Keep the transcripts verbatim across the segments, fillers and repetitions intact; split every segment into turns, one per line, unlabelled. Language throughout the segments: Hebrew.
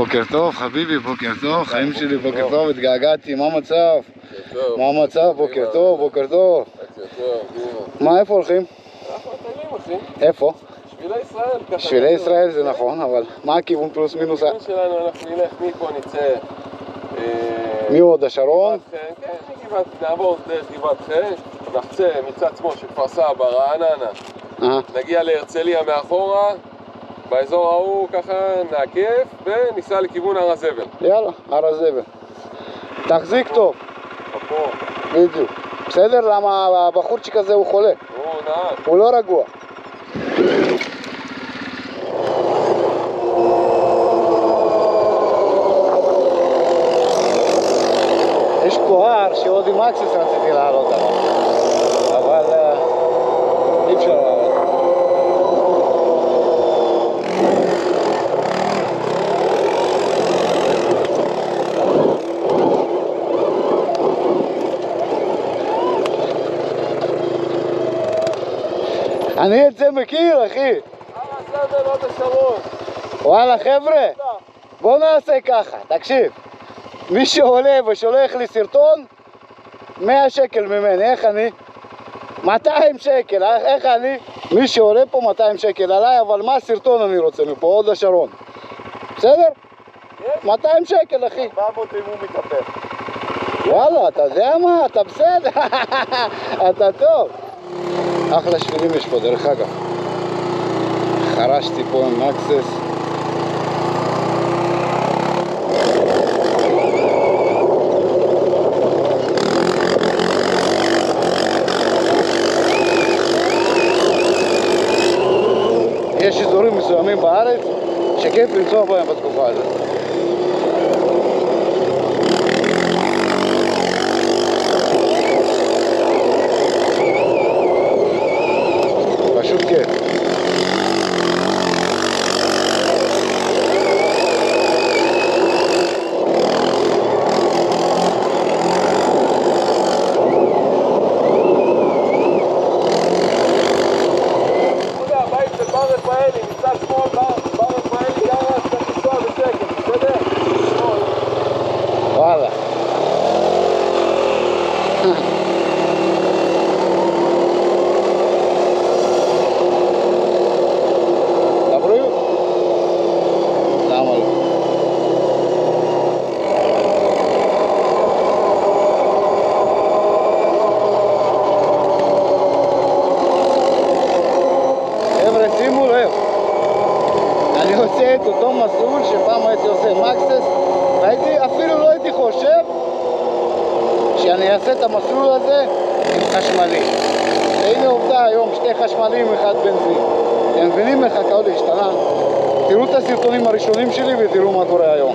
בוקר טוב, חביבי, בוקר טוב, חיים שלי, בוקר טוב, התגעגעתי, מה המצב? מה המצב? בוקר טוב, בוקר טוב. מה, איפה הולכים?
אנחנו מטיילים, אחי.
איפה?
שבילי ישראל.
שבילי ישראל זה נכון, אבל מה הכיוון פלוס מינוס?
הכיוון שלנו, אנחנו נלך מפה, נצא...
מהוד השרון?
כן, מגבעת, נעבור דרך גבעת חן, נחצה מצד שמאל של כפר סבא, רעננה. נגיע להרצליה מאחורה, באזור ההוא ככה נעקף וניסע לכיוון הר הזבל.
יאללה, הר הזבל. תחזיק טוב. בדיוק. בסדר? למה הבחורצ'יק הזה הוא חולה.
הוא נהג.
הוא לא רגוע. יש פה הר שעוד עם אקסיס רציתי לעלות עליו, אבל אי אפשר לעלות. אני את זה מכיר, אחי.
הר הזבל, הוד השרון.
וואלה חבר'ה, בואו נעשה ככה, תקשיב. מי שעולה ושולח לי סרטון, מאה שקל ממני, איך אני? מאתיים שקל, איך אני? מי שעולה פה מאתיים שקל עליי, אבל מה הסרטון אני רוצה מפה, הוד השרון? בסדר? מאתיים שקל, אחי.
ארבע מאות אם הוא מתהפך.
וואלה, אתה יודע מה? אתה בסדר? אתה טוב. אחלה שבילים יש פה, דרך אגב. חרשתי פה עם אקסס. יש אזורים מסוימים בארץ שכיף לנסוע בהם בתקופה הזאת. פשוט כיף. וואלה. לבריאות? למה לא? חבר'ה, שימו לב, אני עושה את אותו מסלול שפעם הייתי עושה עם אקסס, והייתי, אפילו לא הייתי חושב שאני אעשה את המסלול הזה עם חשמלי. והנה עובדה היום, שתי חשמלים, אחד בנזין. אתם מבינים איך הכל השתנה? תראו את הסרטונים הראשונים שלי ותראו מה קורה היום.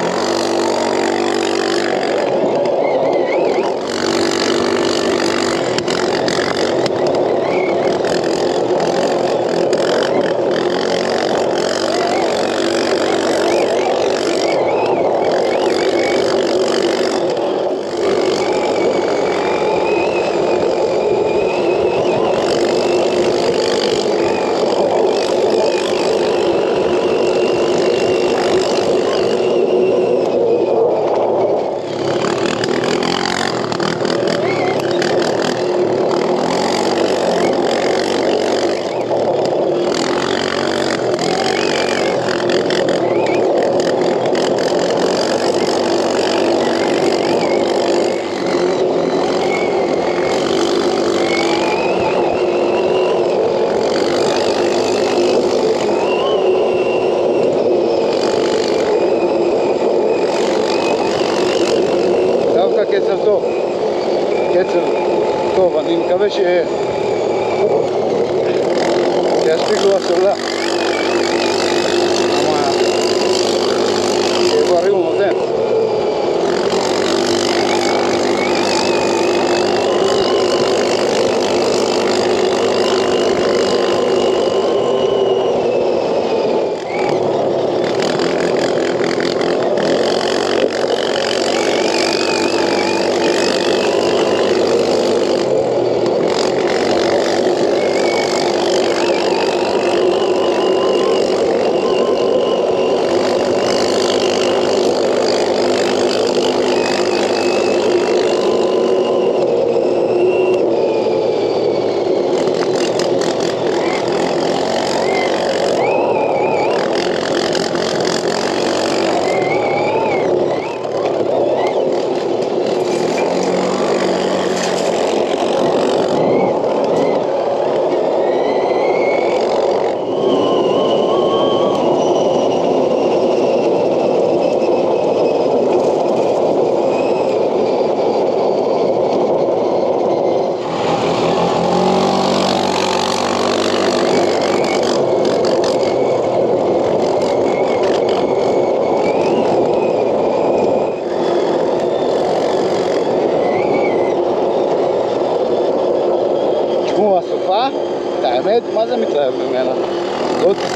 קצב טוב, קצב טוב, אני מקווה שיהיה שיספיק לו הסולה. שיהיה בריא ומתן.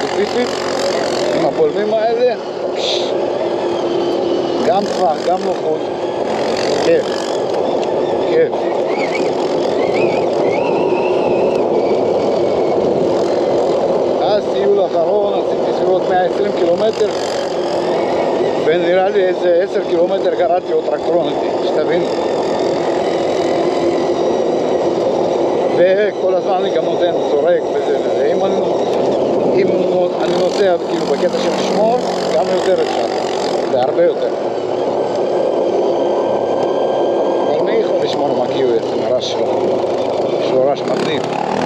ספציפית, עם הבולמים האלה, גם טווח, גם נוחות, כיף, כיף. אז טיול אחרון, עשיתי סביבות מאה ועשרים קילומטר, ונראה לי איזה עשר קילומטר קראתי עוד טרקטורון איתי, שתבין. וכל הזמן אני גם נותן זורק וזה וזה. אם אני, אם אני נוסע כאילו בקטע של לשמור, גם יותר אפשר, זה הרבה יותר. אבל מי יכול לשמור מקיו את הרעש שלו? יש לו רעש מגניב.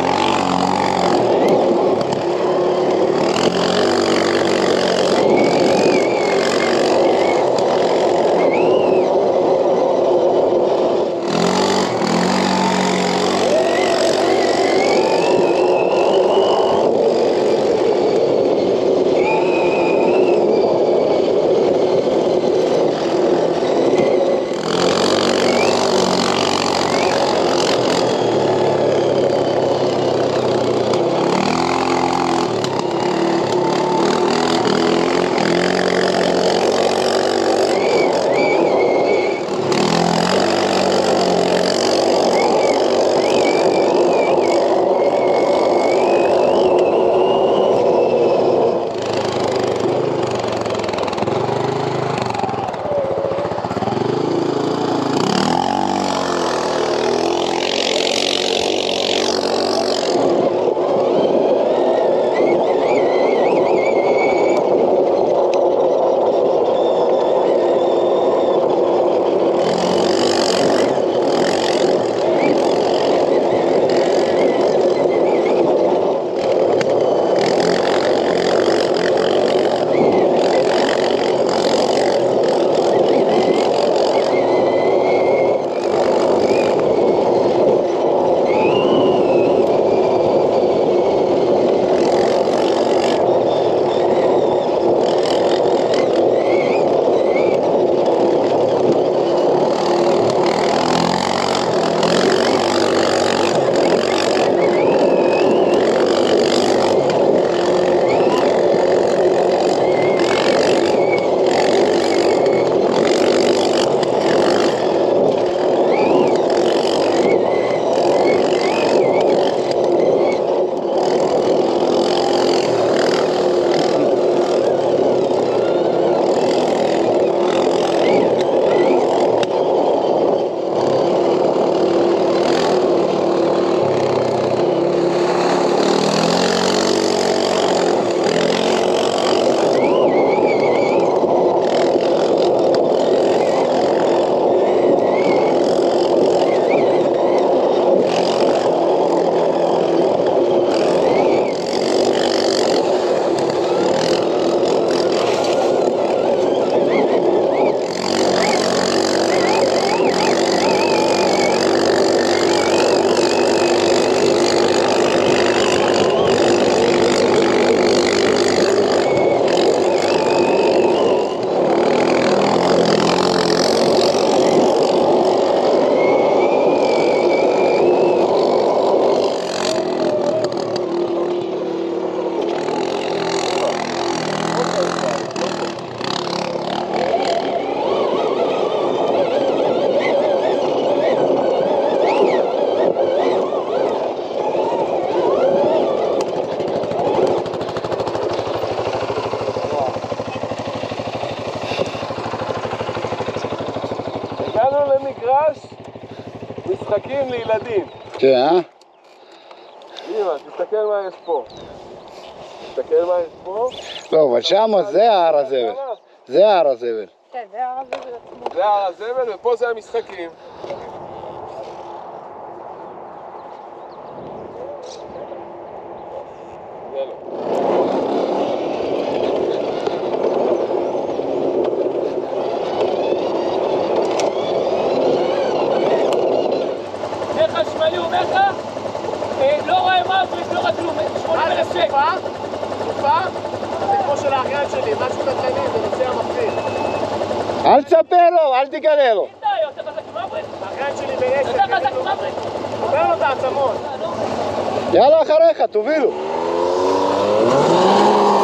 מגרש משחקים לילדים.
כן, אה?
הנה, תסתכל מה יש פה. תסתכל מה יש פה.
לא, אבל שמה זה הר הזבל. זה הר הזבל.
כן, זה הר הזבל עצמו.
זה הר הזבל ופה זה המשחקים. זה לא.
חשמלי אומר לך, לא רואה מבריק, לא רואה כלום, שמונים אלף שקל.
סופה? סופה? זה כמו של האחיין שלי, משהו קטני, זה נושא המפחיד.
אל תספר לו, אל תגלה לו.
אתה יותר חזק עם מבריק?
האחיין שלי בעשר.
יותר חזק עם מבריק?
עובר לו את העצמות.
יאללה אחריך, תובילו.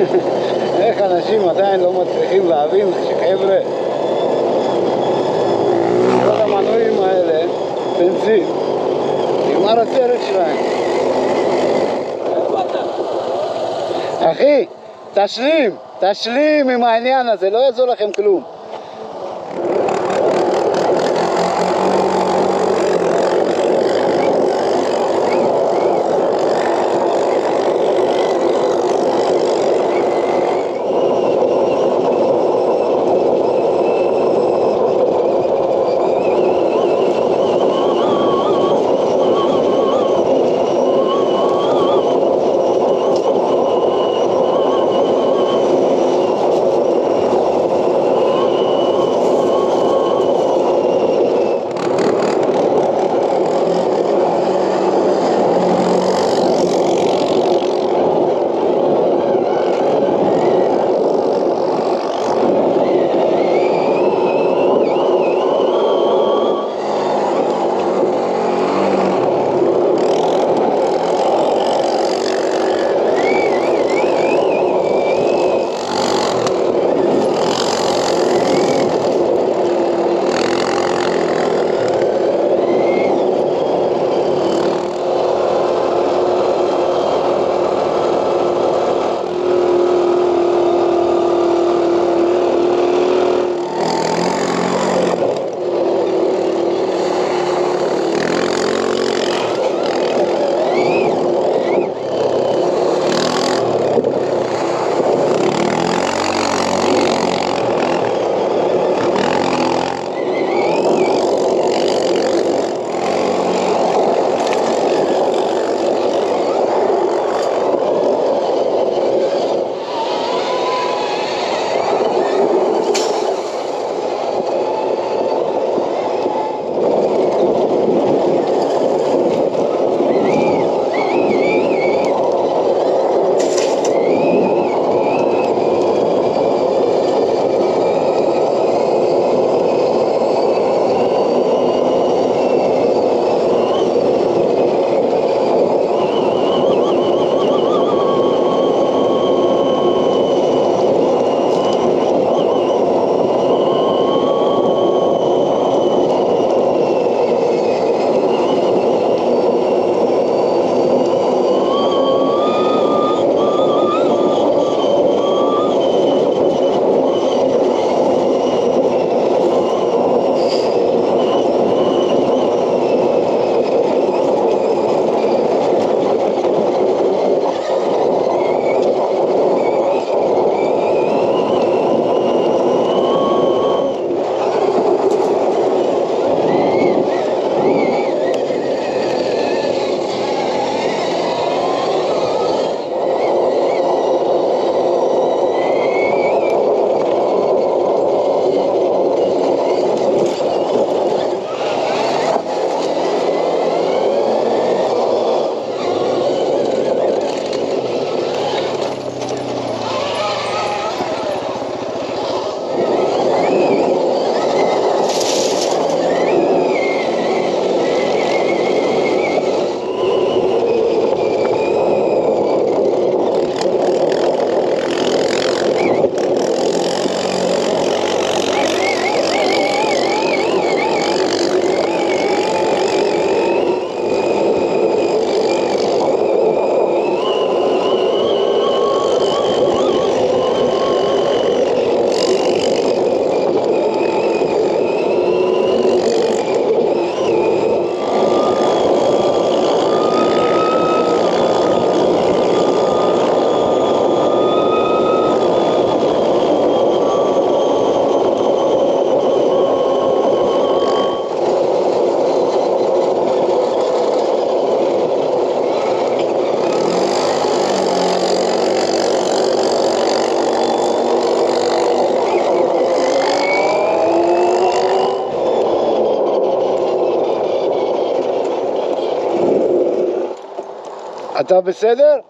איך אנשים עדיין לא מצליחים להבין שחבר'ה, כל המנועים האלה, בנזין, נגמר הסרט שלהם. אחי, תשלים, תשלים עם העניין הזה, לא יעזור לכם כלום. אתה בסדר?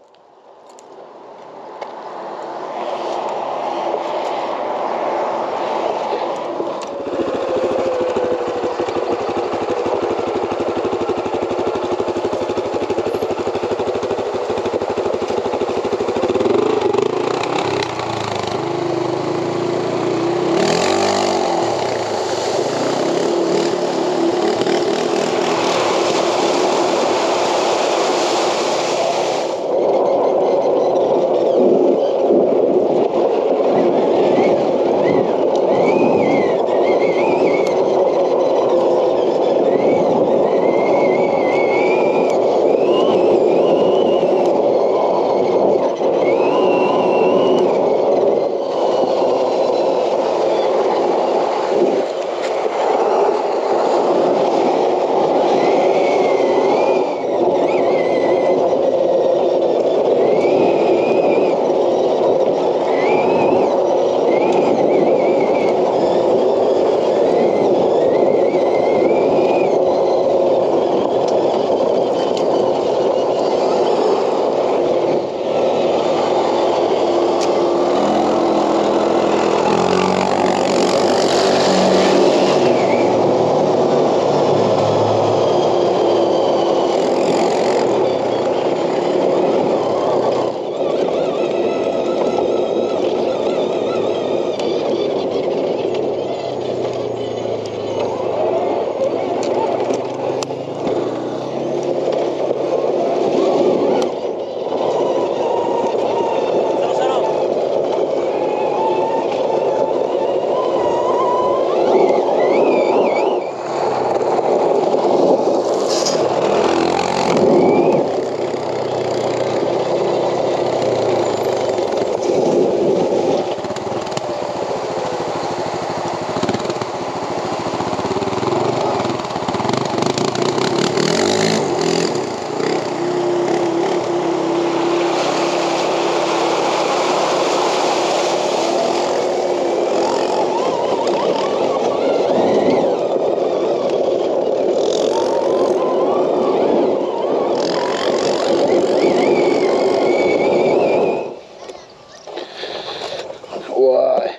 וואי.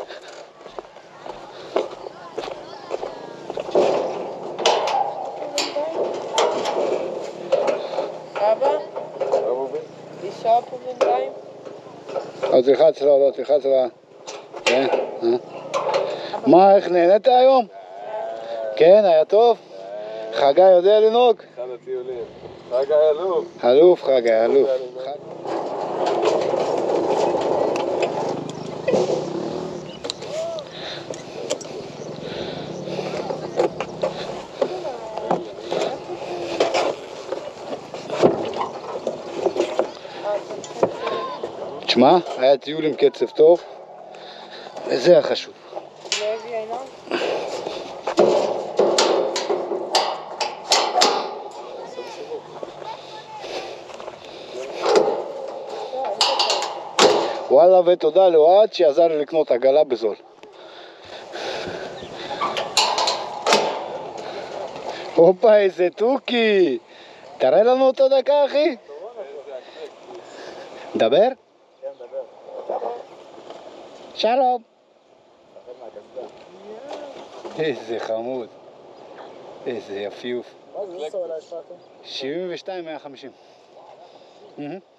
אבא? אישה פה בינתיים?
לא תלחץ לה, לא תלחץ לה. כן, אה? מה, איך נהנית היום? כן, היה טוב? חגי יודע לנהוג?
אחד הטיולים. חגי אלוף.
אלוף חגי, אלוף. תשמע, היה טיול עם קצב טוב, וזה החשוב.
לא הביא עיניים?
וואלה, ותודה לאוהד שעזר לי לקנות עגלה בזול. הופה, איזה תוכי! תראה לנו אותו דקה, אחי. דבר?
כן, דבר.
שלום. איזה חמוד. איזה יפיוף.
מה זה? איזה סוללה יש לך?
שבעים ושתיים מאה וחמישים.